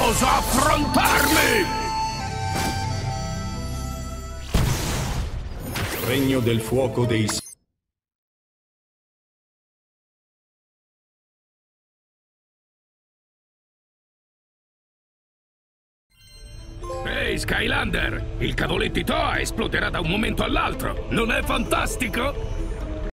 Osa affrontarmi! Regno del fuoco dei... Ehi, Skylander! Il cavoletti Toa esploderà da un momento all'altro! Non è fantastico?